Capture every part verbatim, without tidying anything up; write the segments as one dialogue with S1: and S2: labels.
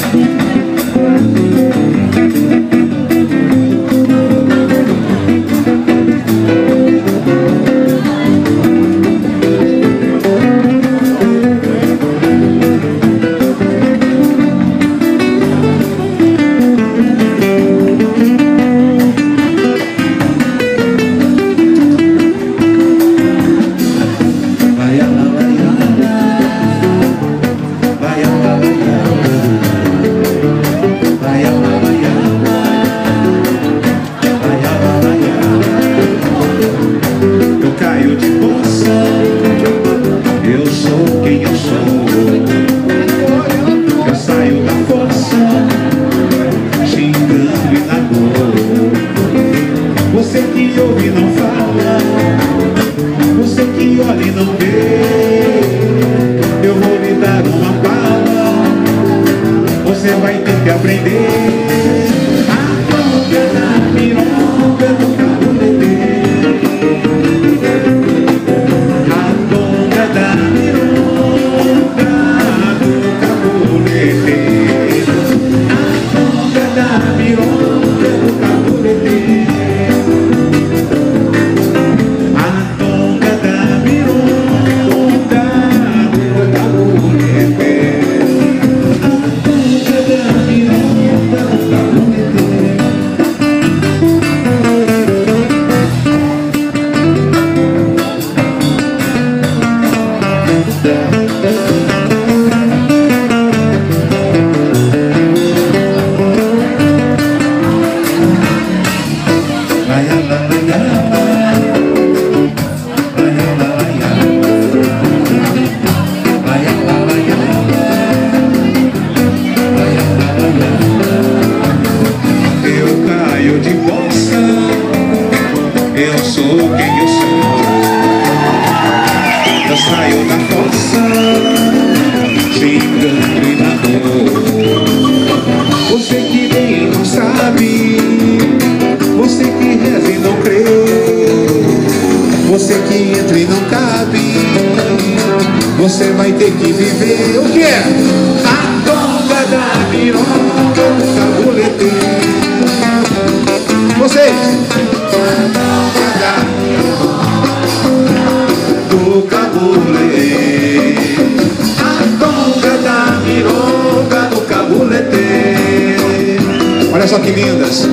S1: Olha só que lindas.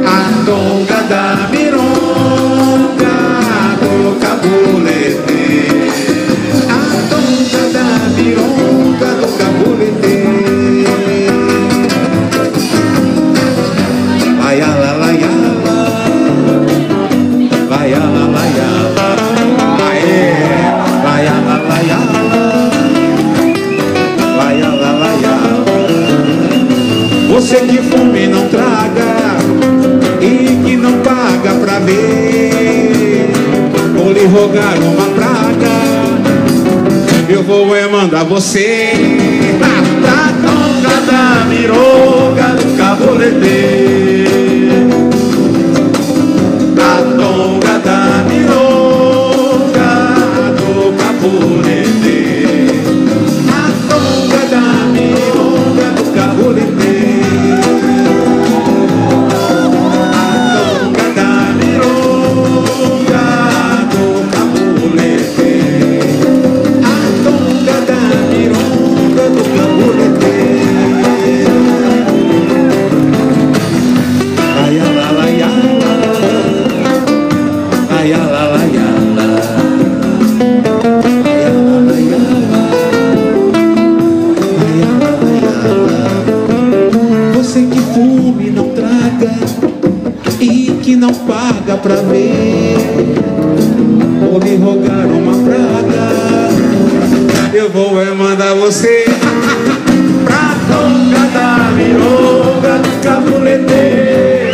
S1: A tonga da mironga do cabulete. A tonga da mironga do cabulete. Vai a la la ya la. Vai a la la ya la. Aê. Vai a la la ya la. Vai a la la ya la. Você que fuma e não traga, e que não paga pra ver, vou lhe rogar uma praga, eu vou é mandar você na tonga da mironga do cabulete. A tonga da mironga do cabulete. A tonga da mironga do cabulete. Não paga pra ver, vou lhe rogar uma praga, eu vou é mandar você pra tonga da mironga do cabulete.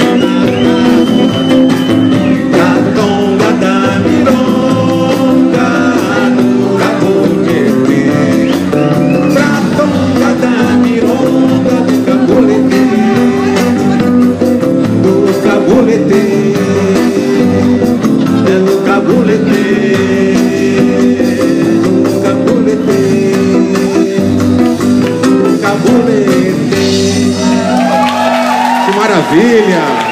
S1: A tonga da mironga do cabulete. Pra tonga da mironga do cabulete. Do cabulete. Cabulete, cabulete. maravilha!